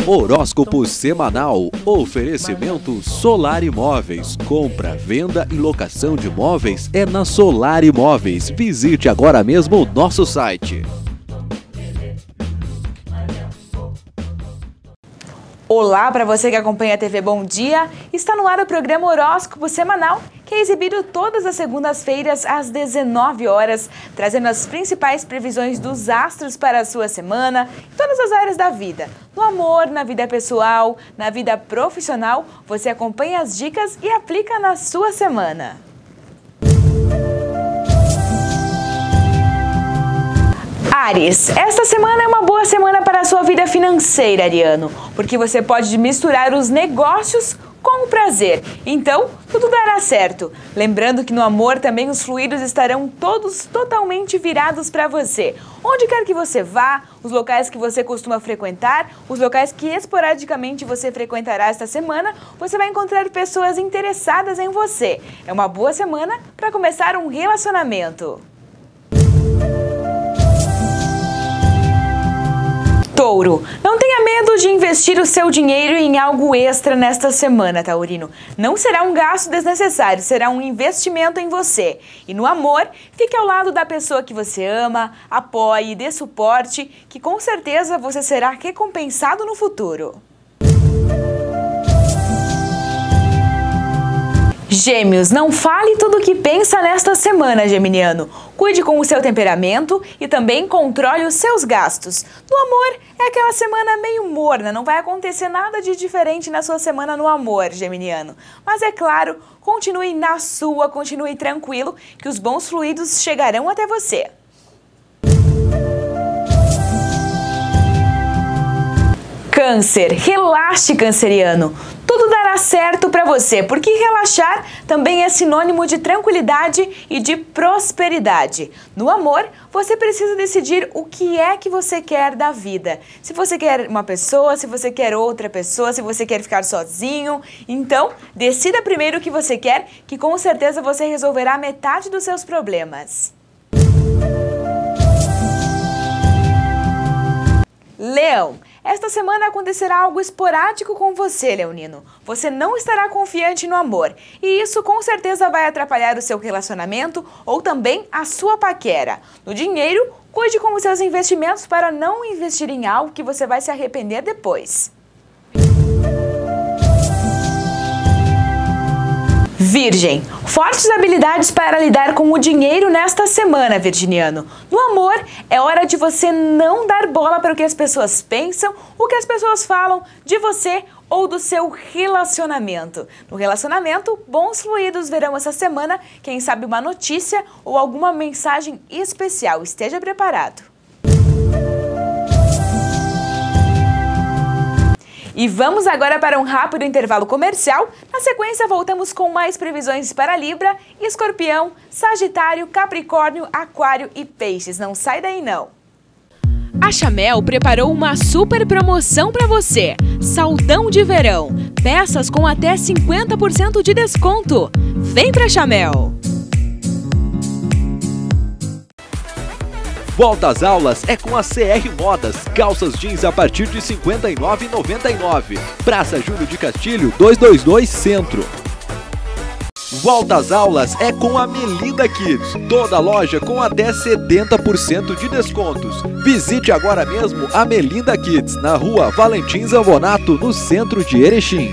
Horóscopo semanal. Oferecimento Solar Imóveis. Compra, venda e locação de imóveis é na Solar Imóveis. Visite agora mesmo o nosso site. Olá para você que acompanha a TV Bom Dia. Está no ar o programa Horóscopo Semanal, que é exibido todas as segundas-feiras às 19 horas, trazendo as principais previsões dos astros para a sua semana em todas as áreas da vida. No amor, na vida pessoal, na vida profissional, você acompanha as dicas e aplica na sua semana. Áries, esta semana é uma boa semana para a sua vida financeira, ariano, porque você pode misturar os negócios com o prazer, então tudo dará certo. Lembrando que no amor também os fluidos estarão todos totalmente virados para você. Onde quer que você vá, os locais que você costuma frequentar, os locais que esporadicamente você frequentará esta semana, você vai encontrar pessoas interessadas em você. É uma boa semana para começar um relacionamento. Touro, não tenha medo de investir o seu dinheiro em algo extra nesta semana, taurino. Não será um gasto desnecessário, será um investimento em você. E no amor, fique ao lado da pessoa que você ama, apoie, dê suporte, que com certeza você será recompensado no futuro. Gêmeos, não fale tudo o que pensa nesta semana, geminiano. Cuide com o seu temperamento e também controle os seus gastos. No amor, é aquela semana meio morna, não vai acontecer nada de diferente na sua semana no amor, geminiano. Mas é claro, continue na sua, continue tranquilo, que os bons fluidos chegarão até você. Câncer, relaxe, canceriano. Tudo dará certo para você, porque relaxar também é sinônimo de tranquilidade e de prosperidade. No amor, você precisa decidir o que é que você quer da vida. Se você quer uma pessoa, se você quer outra pessoa, se você quer ficar sozinho. Então, decida primeiro o que você quer, que com certeza você resolverá metade dos seus problemas. Leão, esta semana acontecerá algo esporádico com você, leonino. Você não estará confiante no amor e isso com certeza vai atrapalhar o seu relacionamento ou também a sua paquera. No dinheiro, cuide com os seus investimentos para não investir em algo que você vai se arrepender depois. Virgem, fortes habilidades para lidar com o dinheiro nesta semana, virginiano. No amor, é hora de você não dar bola para o que as pessoas pensam, o que as pessoas falam de você ou do seu relacionamento. No relacionamento, bons fluidos verão essa semana, quem sabe uma notícia ou alguma mensagem especial. Esteja preparado. E vamos agora para um rápido intervalo comercial. Na sequência, voltamos com mais previsões para Libra, Escorpião, Sagitário, Capricórnio, Aquário e Peixes. Não sai daí, não! A Chamel preparou uma super promoção para você. Saldão de verão. Peças com até 50% de desconto. Vem pra Chamel! Volta às aulas é com a CR Modas. Calças jeans a partir de R$ 59,99. Praça Júlio de Castilho, 222 Centro. Volta às aulas é com a Melinda Kids. Toda loja com até 70% de descontos. Visite agora mesmo a Melinda Kids, na rua Valentim Zanvonato, no centro de Erechim.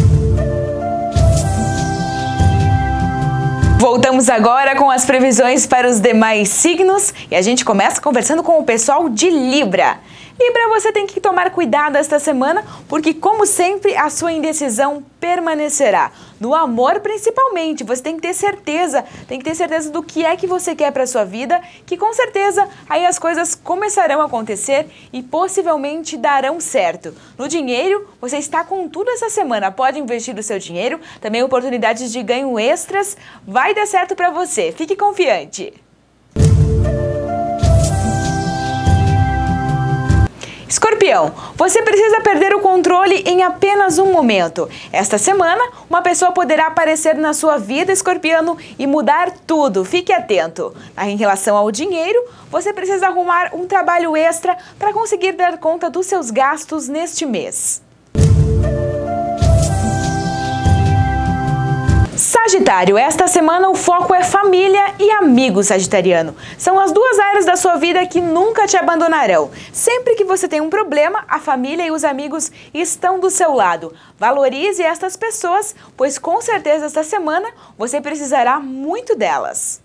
Voltamos agora com as previsões para os demais signos e a gente começa conversando com o pessoal de Libra. Libra, você tem que tomar cuidado esta semana, porque como sempre a sua indecisão permanecerá. No amor principalmente, você tem que ter certeza do que é que você quer para a sua vida, que com certeza aí as coisas começarão a acontecer e possivelmente darão certo. No dinheiro, você está com tudo essa semana, pode investir o seu dinheiro, também oportunidades de ganho extras, vai dar certo para você, fique confiante. Escorpião. Leão, você precisa perder o controle em apenas um momento. Esta semana, uma pessoa poderá aparecer na sua vida, Escorpiano, e mudar tudo. Fique atento. Em relação ao dinheiro, você precisa arrumar um trabalho extra para conseguir dar conta dos seus gastos neste mês. Sagitário, esta semana o foco é família e amigos, sagitariano. São as duas áreas da sua vida que nunca te abandonarão. Sempre que você tem um problema, a família e os amigos estão do seu lado. Valorize estas pessoas, pois com certeza esta semana você precisará muito delas.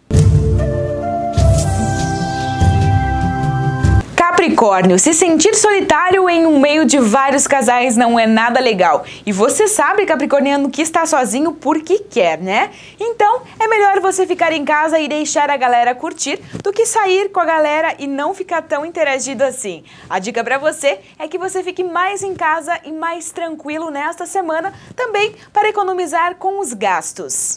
Capricórnio, se sentir solitário em um meio de vários casais não é nada legal. E você sabe, capricorniano, que está sozinho porque quer, né? Então, é melhor você ficar em casa e deixar a galera curtir do que sair com a galera e não ficar tão interagido assim. A dica para você é que você fique mais em casa e mais tranquilo nesta semana, também para economizar com os gastos.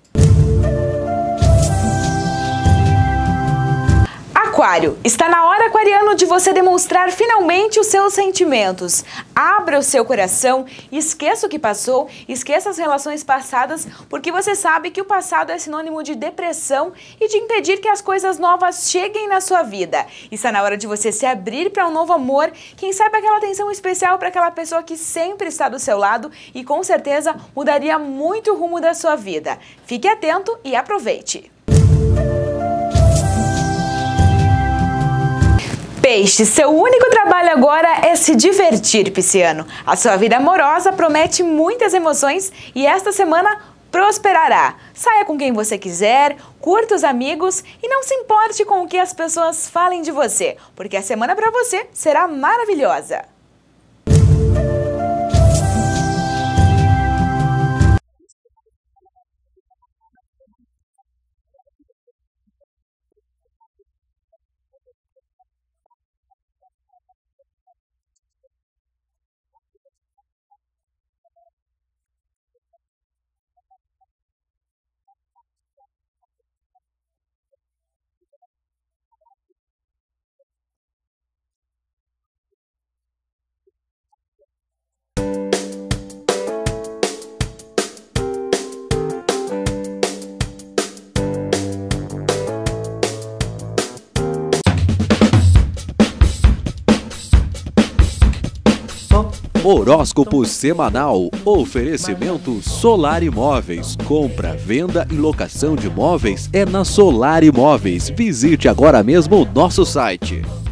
Aquário, está na hora, aquariano, de você demonstrar finalmente os seus sentimentos. Abra o seu coração, esqueça o que passou, esqueça as relações passadas, porque você sabe que o passado é sinônimo de depressão e de impedir que as coisas novas cheguem na sua vida. Está na hora de você se abrir para um novo amor, quem sabe aquela atenção especial para aquela pessoa que sempre está do seu lado e com certeza mudaria muito o rumo da sua vida. Fique atento e aproveite! Peixe, seu único trabalho agora é se divertir, pisciano. A sua vida amorosa promete muitas emoções e esta semana prosperará. Saia com quem você quiser, curta os amigos e não se importe com o que as pessoas falem de você, porque a semana para você será maravilhosa. Horóscopo semanal. Oferecimento Solar Imóveis. Compra, venda e locação de imóveis é na Solar Imóveis. Visite agora mesmo o nosso site.